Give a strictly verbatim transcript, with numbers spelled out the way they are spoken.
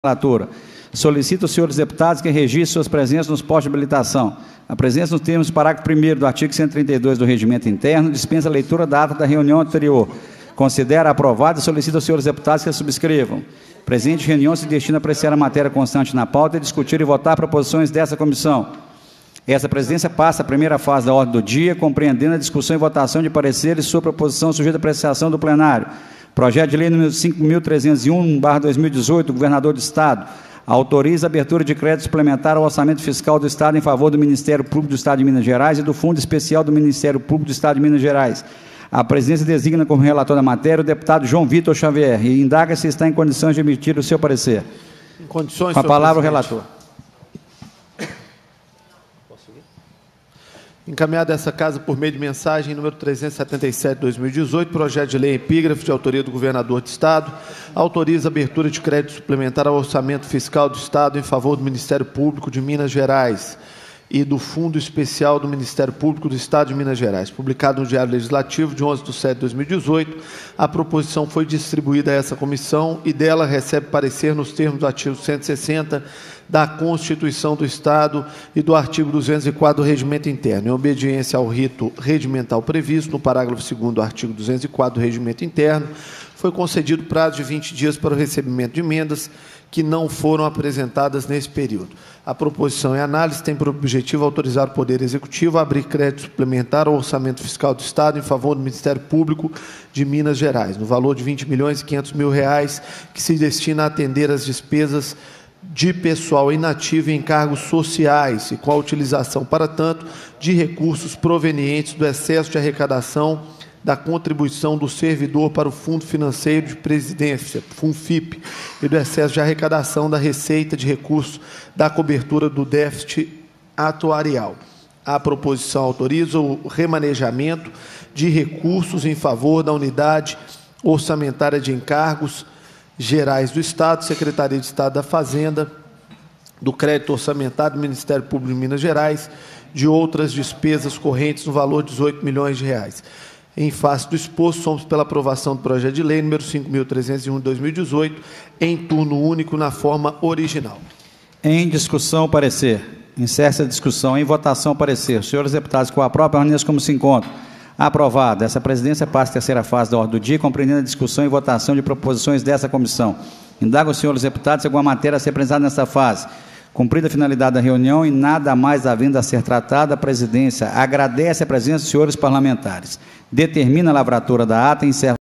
Relatora. Solicito aos senhores deputados que registrem suas presenças nos postos de habilitação. A presença nos termos do parágrafo primeiro do artigo cento e trinta e dois do Regimento Interno dispensa a leitura da ata da reunião anterior. Considera aprovada e solicito aos senhores deputados que a subscrevam. Presente reunião se destina a apreciar a matéria constante na pauta e discutir e votar proposições dessa comissão. Essa presidência passa a primeira fase da ordem do dia, compreendendo a discussão e votação de pareceres e sua proposição sujeita à apreciação do plenário. Projeto de lei número cinco mil trezentos e um barra dois mil e dezoito, do governador do Estado, autoriza a abertura de crédito suplementar ao orçamento fiscal do Estado em favor do Ministério Público do Estado de Minas Gerais e do Fundo Especial do Ministério Público do Estado de Minas Gerais. A presidência designa como relator da matéria o deputado João Vitor Xavier e indaga se está em condições de emitir o seu parecer. Em condições, Com a palavra o presidente. relator. Encaminhada essa casa por meio de mensagem número trezentos e setenta e sete, dois mil e dezoito, projeto de lei epígrafe de autoria do governador do Estado, autoriza a abertura de crédito suplementar ao orçamento fiscal do Estado em favor do Ministério Público de Minas Gerais e do Fundo Especial do Ministério Público do Estado de Minas Gerais. Publicado no Diário Legislativo de onze de setembro de dois mil e dezoito, a proposição foi distribuída a essa comissão e dela recebe parecer nos termos do artigo cento e sessenta da Constituição do Estado e do artigo duzentos e quatro do Regimento Interno. Em obediência ao rito regimental previsto no parágrafo segundo do artigo duzentos e quatro do Regimento Interno, foi concedido prazo de vinte dias para o recebimento de emendas que não foram apresentadas nesse período. A proposição em análise tem por objetivo autorizar o Poder Executivo a abrir crédito suplementar ao orçamento fiscal do Estado em favor do Ministério Público de Minas Gerais, no valor de vinte milhões e quinhentos mil reais, que se destina a atender as despesas de pessoal inativo em encargos sociais e com a utilização, para tanto, de recursos provenientes do excesso de arrecadação da contribuição do servidor para o Fundo Financeiro de Presidência, FUNFIP, e do excesso de arrecadação da receita de recursos da cobertura do déficit atuarial. A proposição autoriza o remanejamento de recursos em favor da unidade orçamentária de encargos gerais do Estado, Secretaria de Estado da Fazenda, do crédito orçamentário do Ministério Público de Minas Gerais, de outras despesas correntes no valor de dezoito milhões de reais. Em face do exposto, somos pela aprovação do projeto de lei número cinco mil trezentos e um de dois mil e dezoito, em turno único, na forma original. Em discussão, parecer. Encerra-se a discussão. Em votação, parecer. Senhores deputados, com a própria reunião como se encontram. Aprovada. Essa presidência passa a terceira fase da ordem do dia, compreendendo a discussão e votação de proposições dessa comissão. Indago aos senhores deputados se alguma matéria a ser apresentada nesta fase. Cumprida a finalidade da reunião e nada mais havendo a ser tratada, a presidência agradece a presença dos senhores parlamentares. Determina a lavratura da ata e encerra